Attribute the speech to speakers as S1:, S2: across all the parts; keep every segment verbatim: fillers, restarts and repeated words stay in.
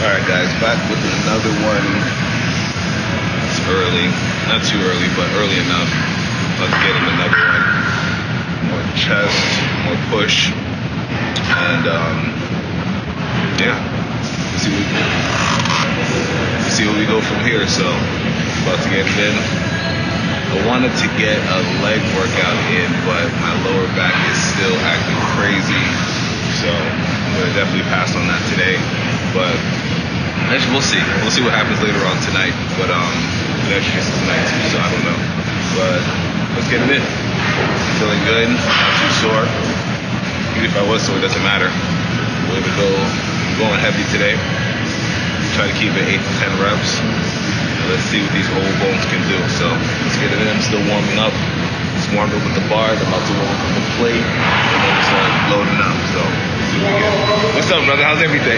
S1: Alright guys, back with another one. It's early, not too early, but early enough. About to get in another one. More chest, more push, and um, yeah, let's see, what, let's see where we go from here. So, about to get it in. I wanted to get a leg workout in, but my lower back is still acting crazy. So, I'm going to definitely pass on that today. But actually, we'll see. We'll see what happens later on tonight. But um, the next race is tonight too, so I don't know. But let's get it in. Feeling good, not too sore. Even if I was sore, it doesn't matter. We're gonna go going heavy today. Try to keep it eight to ten reps. And let's see what these old bones can do. So let's get it in. I'm still warming up. Just warmed up with the bar. I'm about to warm up with the plate, and then start loading up. So let's see what we get. What's up, brother? How's everything?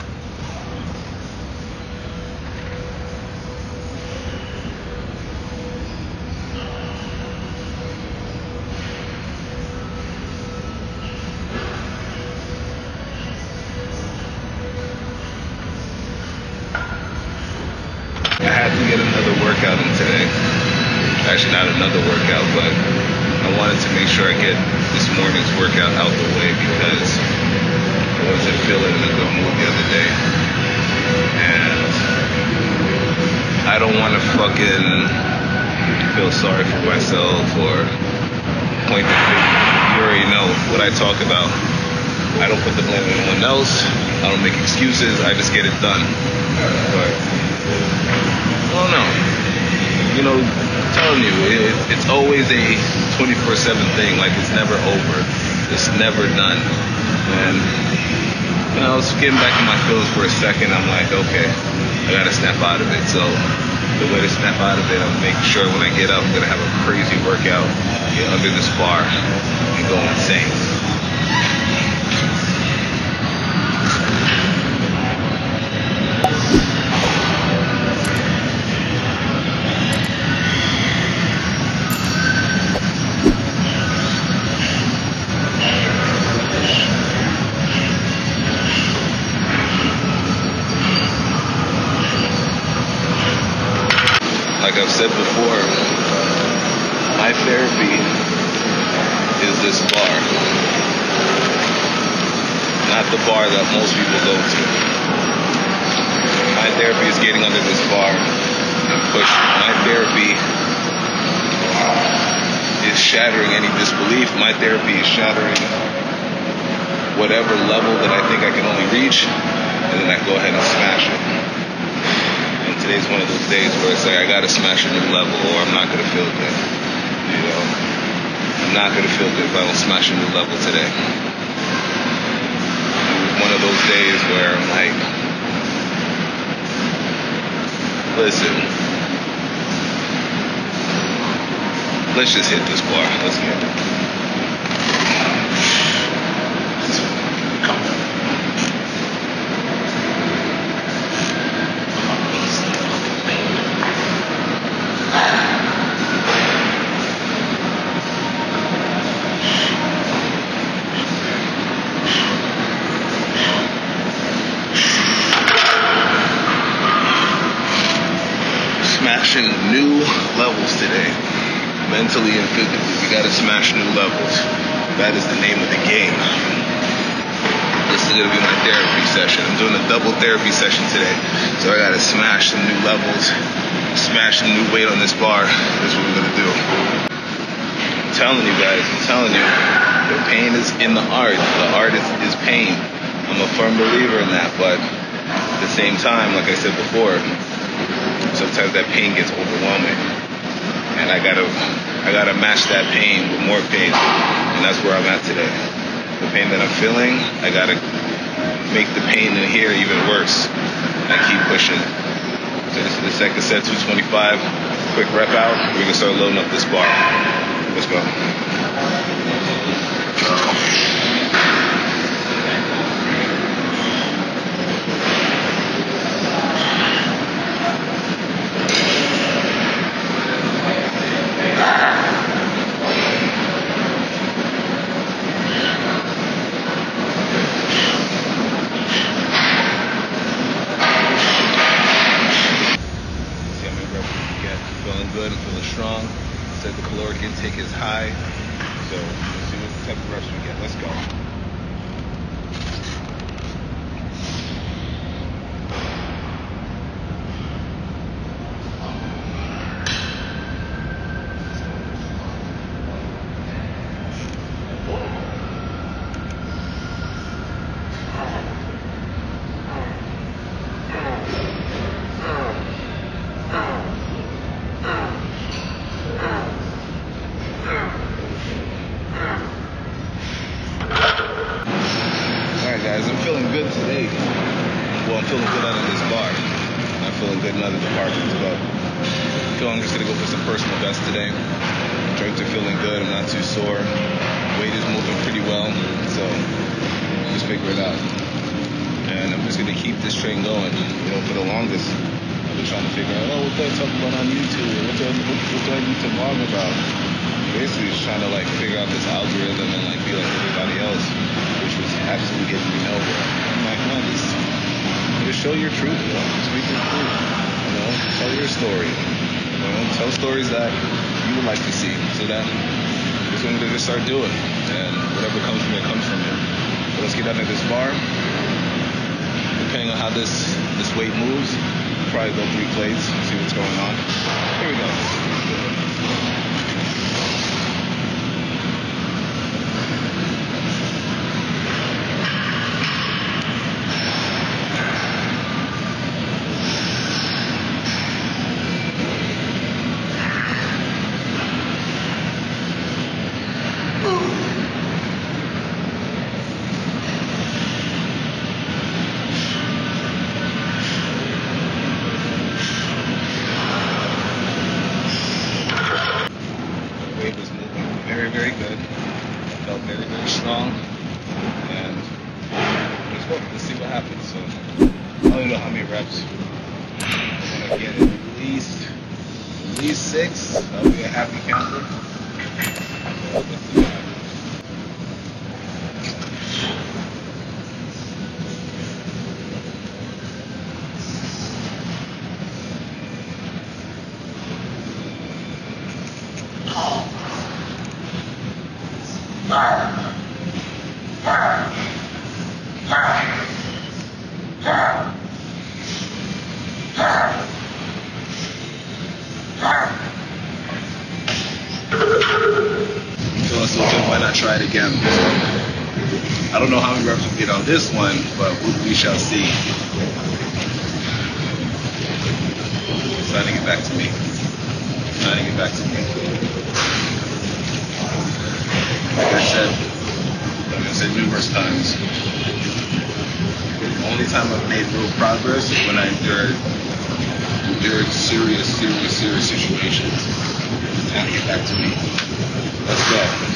S1: I had to get another workout in today. Actually, not another workout, but I wanted to make sure I get this morning's workout out the way because I wasn't feeling in a good mood the other day. And I don't want to fucking feel sorry for myself or point the finger. You already know what I talk about. I don't put the blame on anyone else. I don't make excuses. I just get it done. But I don't know. You know, I'm telling you, it, it's always a twenty-four seven thing. Like, it's never over. It's never done. And, you know, I was getting back in my feels for a second. I'm like, okay, I gotta snap out of it. So, the way to snap out of it, I'm making sure when I get up, I'm gonna have a crazy workout, get under this bar, and go insane. Like I've said before, my therapy is this bar, not the bar that most people go to. My therapy is getting under this bar and pushing. My therapy is shattering any disbelief. My therapy is shattering whatever level that I think I can only reach, and then I go ahead and smash it. Today's one of those days where it's like I gotta smash a new level or I'm not gonna feel good. You know, I'm not gonna feel good if I don't smash a new level today. It was one of those days where I'm like, listen, let's just hit this bar. Let's get it. Smashing new levels today, mentally and physically. We gotta smash new levels. That is the name of the game. This is gonna be my therapy session. I'm doing a double therapy session today, so I gotta smash some new levels, smash some new weight on this bar. That's what we're gonna do. I'm telling you guys, I'm telling you, the pain is in the art. The art is, is pain. I'm a firm believer in that, but at the same time, like I said before, sometimes that pain gets overwhelming, and I gotta, I gotta match that pain with more pain, and that's where I'm at today. The pain that I'm feeling, I gotta make the pain in here even worse. I keep pushing. So this is the second set, two twenty-five. Quick rep out. We can start loading up this bar. Let's go. take his high. So let's see what type of reps we get. Let's go. Guys, I'm feeling good today. Well, I'm feeling good out of this bar. I'm feeling good in other departments, but I feel I'm just gonna go for some personal best today. Joints are feeling good. I'm not too sore. Weight is moving pretty well, so I'll just figure it out. And I'm just gonna keep this train going. You know, for the longest, I've been trying to figure out, oh, what do I talk about on YouTube? What do I, what, what do I need to vlog about? Basically, just trying to like figure out this algorithm and like be like everybody else, which was absolutely getting me nowhere. I'm like, man, just, just show your truth, you know? Speak your truth, you know? Tell your story, you know? Tell stories that you would like to see, so that that's what I'm gonna just start doing, and whatever comes from it comes from it. But let's get down to this bar. Depending on how this this weight moves, we'll probably go three plates, see what's going on. Here we go. Was moving very, very good. Felt very, very strong. And let's go. Let's see what happens. So I don't know how many reps. I'm gonna get at least at least six. That'll be a happy camper. So let's see what happens. So let's look at why not try it again. I don't know how many reps we'll get on this one, but we shall see. It's trying to get back to me. It's trying to get back to me. Like I said, like I said numerous times, the only time I've made real progress is when I endured, endured serious, serious, serious situations. It's trying to get back to me. Let's go.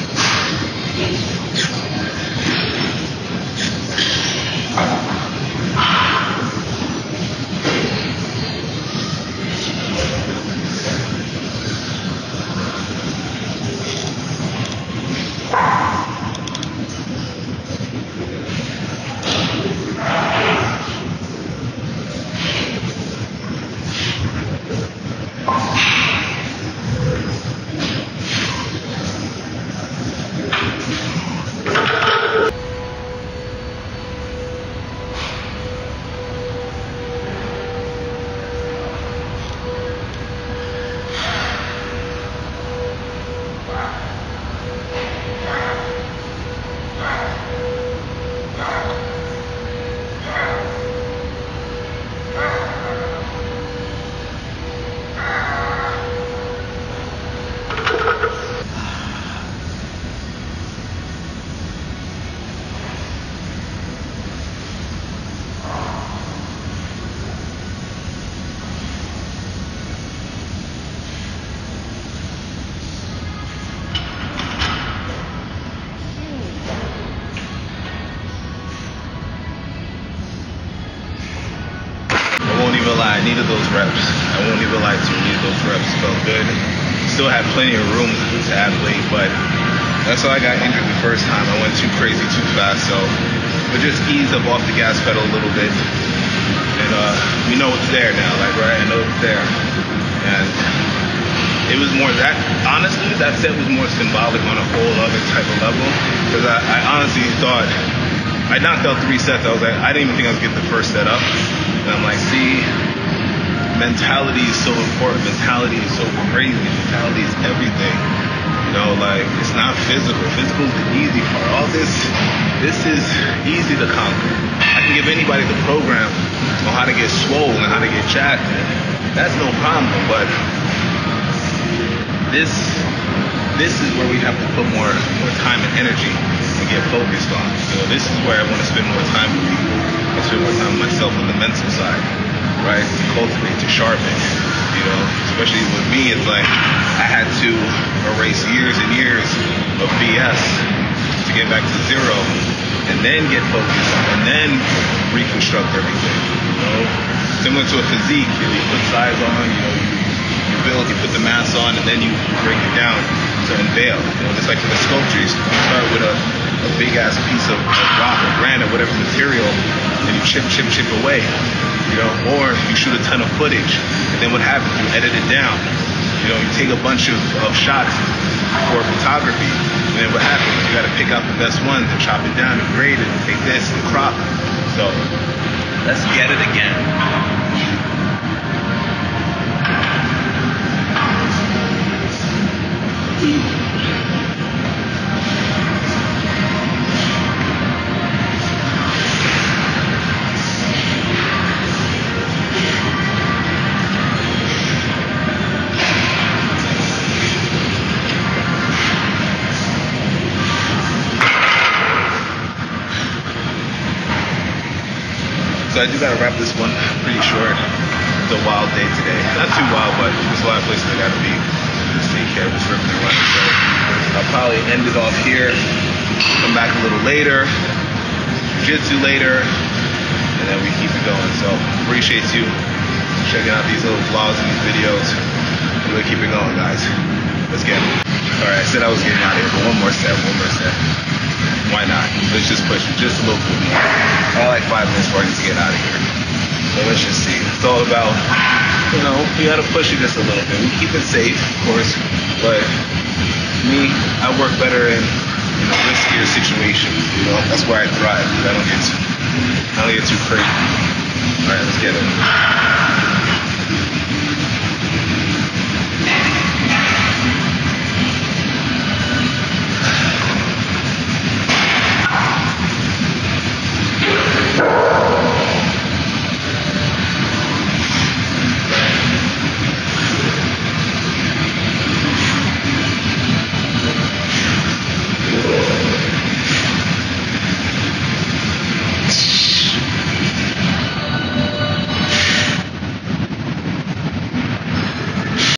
S1: I needed those reps. I won't even lie to you, I needed those reps. Felt good. Still had plenty of room to add weight, but that's why I got injured the first time. I went too crazy, too fast. So we just ease up off the gas pedal a little bit, and uh, we know it's there now. Like, right? I know it's there, and it was more that, honestly, that set was more symbolic on a whole other type of level. Because I, I honestly thought, I knocked out three sets. I was like, I didn't even think I was getting the first set up. And I'm like, see, mentality is so important. Mentality is so crazy. Mentality is everything. You know, like, it's not physical. Physical is the easy part. All this, this is easy to conquer. I can give anybody the program on how to get swole and how to get jacked. That's no problem, but this, this is where we have to put more, more time and energy and get focused on. You know, this is where I want to spend more time with people. I spend more time with myself on the mental side, right? To cultivate, to sharpen. You know, especially with me, it's like I had to erase years and years of B S to get back to zero, and then get focused, and then reconstruct everything. You know, similar to a physique, you, know, you put size on, you know, you, you build, you put the mass on, and then you break it down to unveil. You know, just like for the sculptures, you start with a, a big ass piece of, of rock or granite, whatever material, and you chip, chip, chip away. You know, or you shoot a ton of footage, and then what happens? You edit it down. You know, you take a bunch of, of shots for photography, and then what happens? You got to pick out the best ones and chop it down and grade it and take this and crop it. So let's get it again. So I do gotta wrap this one pretty short. It's a wild day today. Not too wild, but there's a lot of places I gotta be. Just take care of this ripping and running. So I'll probably end it off here. Come back a little later. Jiu-jitsu later. And then we keep it going. So appreciate you checking out these little vlogs and these videos. We'll keep it going, guys. Let's get it. Alright, I said I was getting out of here, but one more set, one more set. Why not? Let's just push it just a little bit more. I like five minutes before I need to get out of here. So let's just see. It's all about, you know, you gotta push it just a little bit. We keep it safe, of course, but me, I work better in, you know, riskier situations. You know, that's where I thrive. I don't get too, I don't get too crazy. All right, let's get it.